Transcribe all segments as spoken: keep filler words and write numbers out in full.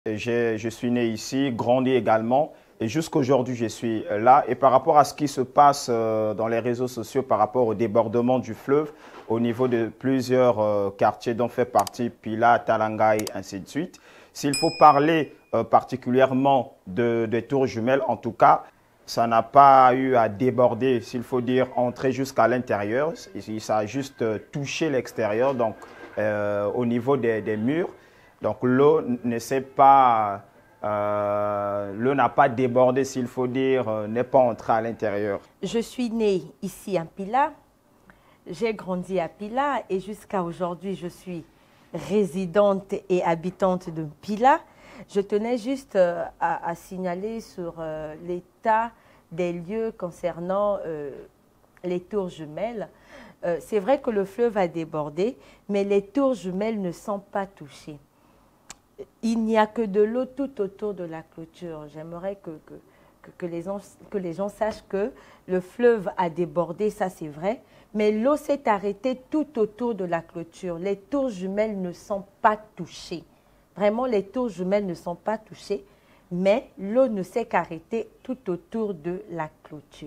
J'ai- Je suis né ici, grandi également, et jusqu'à aujourd'hui, je suis là. Et par rapport à ce qui se passe euh, dans les réseaux sociaux, par rapport au débordement du fleuve, au niveau de plusieurs euh, quartiers dont fait partie Pila, Talangaï, ainsi de suite, s'il faut parler euh, particulièrement de, des tours jumelles, en tout cas, ça n'a pas eu à déborder, s'il faut dire, entrer jusqu'à l'intérieur. Ça a juste euh, touché l'extérieur, donc euh, au niveau des, des murs. Donc l'eau ne s'est pas, euh, l'eau n'a pas débordé, s'il faut dire, euh, n'est pas entrée à l'intérieur. Je suis née ici à Pila, j'ai grandi à Pila et jusqu'à aujourd'hui, je suis résidente et habitante de Pila. Je tenais juste euh, à, à signaler sur euh, l'état des lieux concernant euh, les tours jumelles. Euh, c'est vrai que le fleuve a débordé, mais les tours jumelles ne sont pas touchées. Il n'y a que de l'eau tout autour de la clôture. J'aimerais que, que, que, que, les gens, que les gens sachent que le fleuve a débordé, ça c'est vrai, mais l'eau s'est arrêtée tout autour de la clôture. Les tours jumelles ne sont pas touchées. Vraiment, les tours jumelles ne sont pas touchées, mais l'eau ne s'est qu'arrêtée tout autour de la clôture.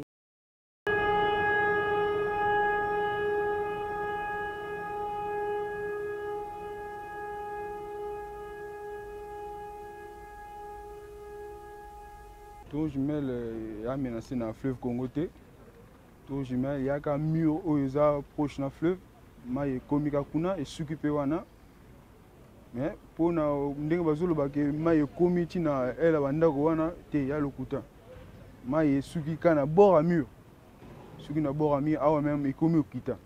Tour jumelle a menacé dans le fleuve Congo. Tour jumelle il y a un mur qui est proche dans le fleuve. Mais comme il kuna et s'occuper wana. Mais pour na ndenge bazolo ba ke mai komi tina ela bandako wana te ya lokuta. Mai suki kana bord à mur. Suki na bord à mur awa même ikomi okita.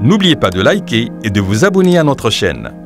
N'oubliez pas de liker et de vous abonner à notre chaîne.